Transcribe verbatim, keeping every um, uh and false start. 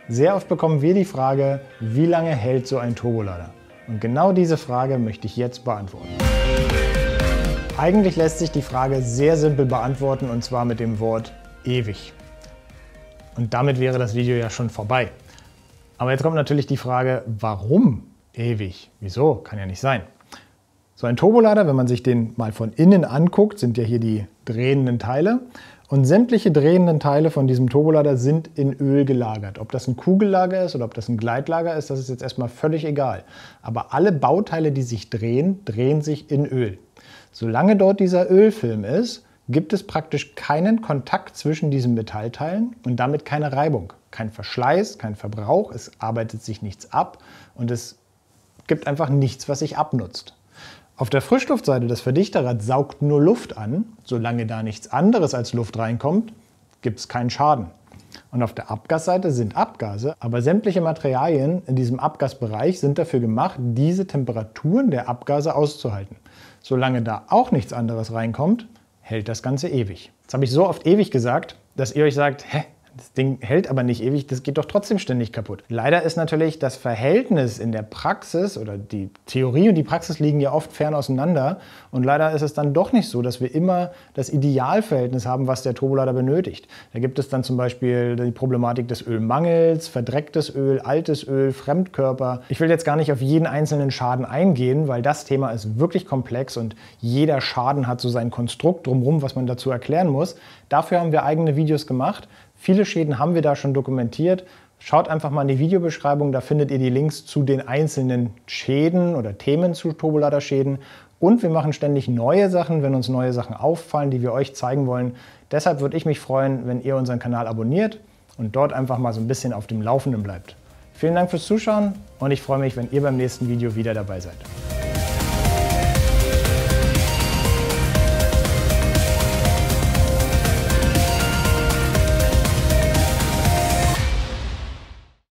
Sehr oft bekommen wir die Frage, wie lange hält so ein Turbolader? Und genau diese Frage möchte ich jetzt beantworten. Eigentlich lässt sich die Frage sehr simpel beantworten und zwar mit dem Wort ewig. Und damit wäre das Video ja schon vorbei. Aber jetzt kommt natürlich die Frage, warum ewig? Wieso? Kann ja nicht sein. So ein Turbolader, wenn man sich den mal von innen anguckt, sind ja hier die drehenden Teile. Und sämtliche drehenden Teile von diesem Turbolader sind in Öl gelagert. Ob das ein Kugellager ist oder ob das ein Gleitlager ist, das ist jetzt erstmal völlig egal. Aber alle Bauteile, die sich drehen, drehen sich in Öl. Solange dort dieser Ölfilm ist, gibt es praktisch keinen Kontakt zwischen diesen Metallteilen und damit keine Reibung. Kein Verschleiß, kein Verbrauch, es arbeitet sich nichts ab und es gibt einfach nichts, was sich abnutzt. Auf der Frischluftseite, das Verdichterrad saugt nur Luft an. Solange da nichts anderes als Luft reinkommt, gibt es keinen Schaden. Und auf der Abgasseite sind Abgase, aber sämtliche Materialien in diesem Abgasbereich sind dafür gemacht, diese Temperaturen der Abgase auszuhalten. Solange da auch nichts anderes reinkommt, hält das Ganze ewig. Jetzt habe ich so oft ewig gesagt, dass ihr euch sagt, hä? Das Ding hält aber nicht ewig, das geht doch trotzdem ständig kaputt. Leider ist natürlich das Verhältnis in der Praxis oder die Theorie und die Praxis liegen ja oft fern auseinander und leider ist es dann doch nicht so, dass wir immer das Idealverhältnis haben, was der Turbolader benötigt. Da gibt es dann zum Beispiel die Problematik des Ölmangels, verdrecktes Öl, altes Öl, Fremdkörper. Ich will jetzt gar nicht auf jeden einzelnen Schaden eingehen, weil das Thema ist wirklich komplex und jeder Schaden hat so sein Konstrukt drumherum, was man dazu erklären muss. Dafür haben wir eigene Videos gemacht. Viele Schäden haben wir da schon dokumentiert. Schaut einfach mal in die Videobeschreibung, da findet ihr die Links zu den einzelnen Schäden oder Themen zu Turboladerschäden. Und wir machen ständig neue Sachen, wenn uns neue Sachen auffallen, die wir euch zeigen wollen. Deshalb würde ich mich freuen, wenn ihr unseren Kanal abonniert und dort einfach mal so ein bisschen auf dem Laufenden bleibt. Vielen Dank fürs Zuschauen und ich freue mich, wenn ihr beim nächsten Video wieder dabei seid.